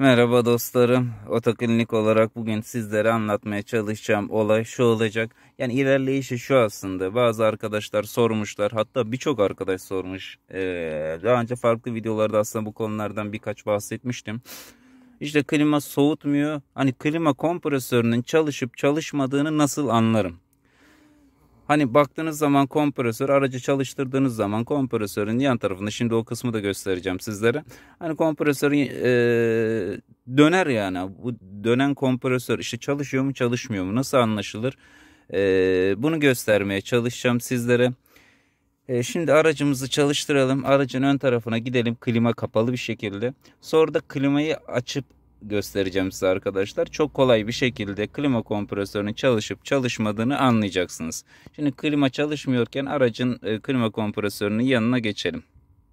Merhaba dostlarım. Otoklinik olarak bugün sizlere anlatmaya çalışacağım olay şu olacak. Yani ilerleyişi şu aslında. Bazı arkadaşlar sormuşlar. Hatta birçok arkadaş sormuş. Daha önce farklı videolarda aslında bu konulardan birkaç bahsetmiştim. İşte klima soğutmuyor. Hani klima kompresörünün çalışıp çalışmadığını nasıl anlarım? Hani baktığınız zaman kompresör, aracı çalıştırdığınız zaman kompresörün yan tarafında, şimdi o kısmı da göstereceğim sizlere. Hani kompresör döner yani. Bu dönen kompresör işte çalışıyor mu çalışmıyor mu, nasıl anlaşılır? Bunu göstermeye çalışacağım sizlere. Şimdi aracımızı çalıştıralım. Aracın ön tarafına gidelim, klima kapalı bir şekilde. Sonra da klimayı açıp göstereceğim size arkadaşlar. Çok kolay bir şekilde klima kompresörünün çalışıp çalışmadığını anlayacaksınız. Şimdi klima çalışmıyorken aracın klima kompresörünün yanına geçelim.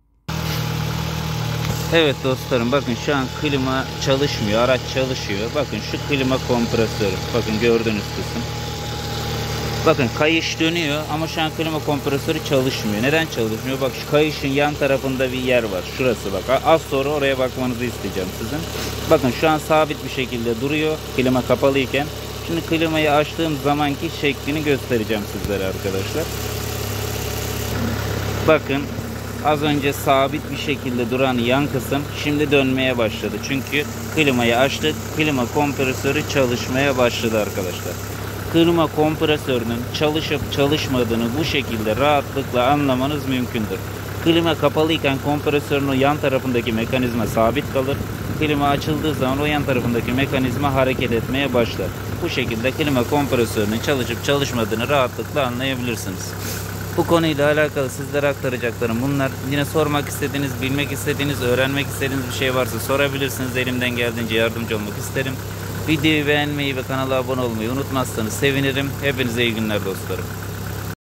Evet dostlarım, bakın şu an klima çalışmıyor. Araç çalışıyor. Bakın şu klima kompresörü. Bakın gördüğünüz kısım. Bakın kayış dönüyor ama şu an klima kompresörü çalışmıyor. Neden çalışmıyor? Bak şu kayışın yan tarafında bir yer var. Şurası bak. Az sonra oraya bakmanızı isteyeceğim sizin. Bakın şu an sabit bir şekilde duruyor. Klima kapalıyken. Şimdi klimayı açtığım zamanki şeklini göstereceğim sizlere arkadaşlar. Bakın az önce sabit bir şekilde duran yan kısım şimdi dönmeye başladı. Çünkü klimayı açtık. Klima kompresörü çalışmaya başladı arkadaşlar. Klima kompresörünün çalışıp çalışmadığını bu şekilde rahatlıkla anlamanız mümkündür. Klima kapalıyken kompresörün o yan tarafındaki mekanizma sabit kalır. Klima açıldığı zaman o yan tarafındaki mekanizma hareket etmeye başlar. Bu şekilde klima kompresörünün çalışıp çalışmadığını rahatlıkla anlayabilirsiniz. Bu konuyla alakalı sizlere aktaracaklarım bunlar. Yine sormak istediğiniz, bilmek istediğiniz, öğrenmek istediğiniz bir şey varsa sorabilirsiniz. Elimden geldiğince yardımcı olmak isterim. Videoyu beğenmeyi ve kanala abone olmayı unutmazsanız sevinirim. Hepinize iyi günler dostlarım.